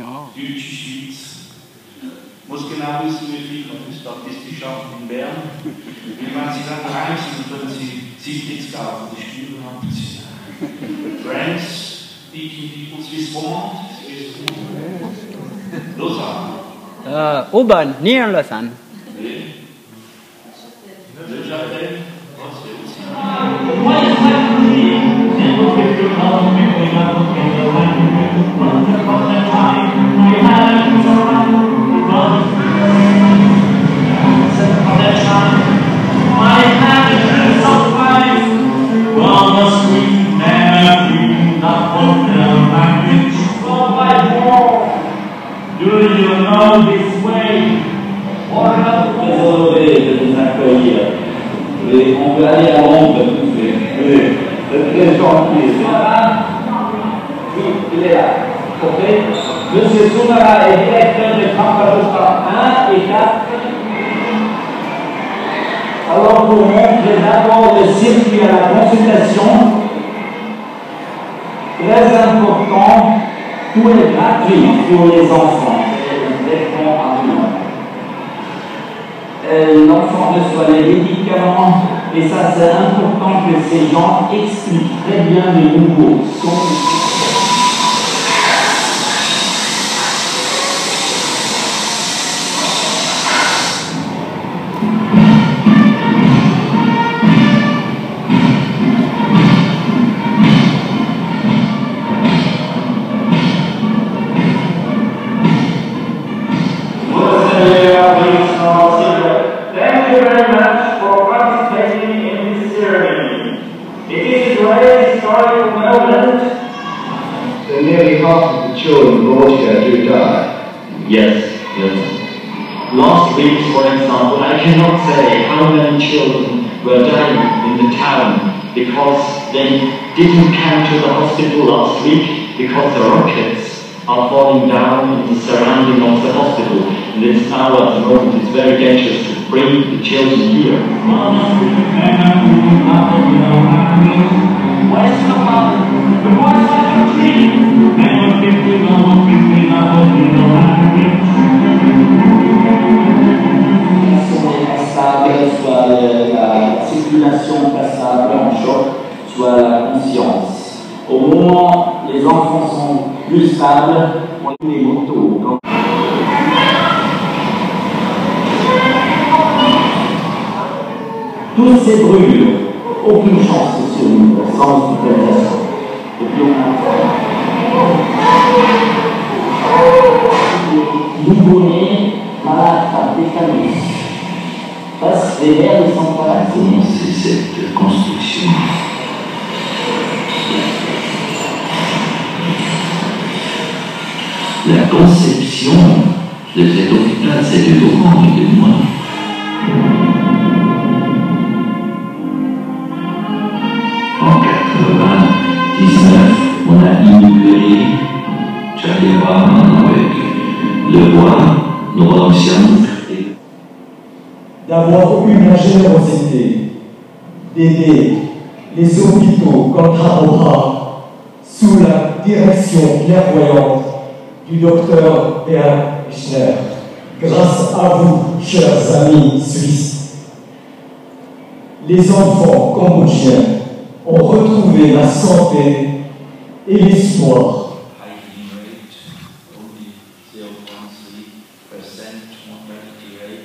Ja. Deutsche Schweiz. Muss genau wissen, wie viel man für Statistik schafft in Bern. Wenn Sie dann reisen, können Sie Sicherheitsgeld für die Steuern abziehen. Friends, speaking people, Swiss Bond, Swiss Bond. Lausanne. Aubonne, ni en Lausanne. Oui. Le Châtel, was c'est aussi. Do you know this way? Désolé de nous accueillir. Et on peut aller à Londres de tout fait. Oui, c'est très gentil. Voilà. Oui, il est là. Ok. Monsieur Soumara est directeur de Cambodge 1 et 4. Alors, pour montrer d'abord le circuit à la consultation, très important, tout est gratuit pour les enfants. L'enfant reçoit les médicaments, et ça c'est important que ces gens expliquent très bien les nouveaux sons. Thank you very much for participating in this ceremony. It is a great historical moment. So nearly half of the children brought here do die. Yes. Last week, for example, I cannot say how many children were dying in the town because they didn't come to the hospital last week because the rockets are falling down in the surrounding of the hospital. And it's now at the moment it's very dangerous to bring the children here. Where's the mother? The boys like a tree. Soit la circulation passable en choc, soit la conscience. Au moment où les enfants sont plus stables, on a les motos. Tous ces brûlures, aucune chance de survivre sans hospitalisation. Et puis on a nouveau-nés malades par tétanus. Parce que les mères ne sont pas là. Comment c'est cette construction? La conception de cet hôpital, c'est de Laurent et de moi. En 99, on a inauguré Tchadévan avec le roi, nos anciens. D'avoir eu la générosité d'aider les hôpitaux comme Cambodge sous la direction clairvoyante du docteur Richner. Grâce à vous, chers amis suisses, les enfants cambodgiens ont retrouvé la santé et l'espoir. Only 0.3% mortality rate.